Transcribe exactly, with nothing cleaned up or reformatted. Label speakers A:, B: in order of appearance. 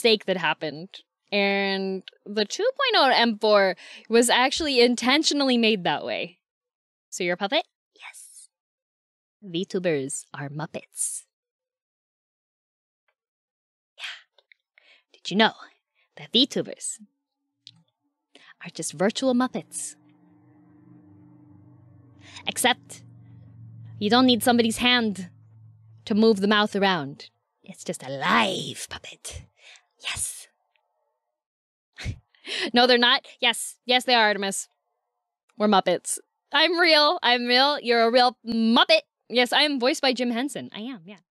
A: mistake that happened. And the two point oh M four was actually intentionally made that way. So you're a puppet? Yes. Vtubers are Muppets. Yeah. Did you know that Vtubers are just virtual Muppets? Except you don't need somebody's hand to move the mouth around. It's just a live puppet. Yes. No, they're not. Yes. Yes, they are, Artemis. We're Muppets. I'm real. I'm real. You're a real Muppet. Yes, I am voiced by Jim Henson. I am, yeah.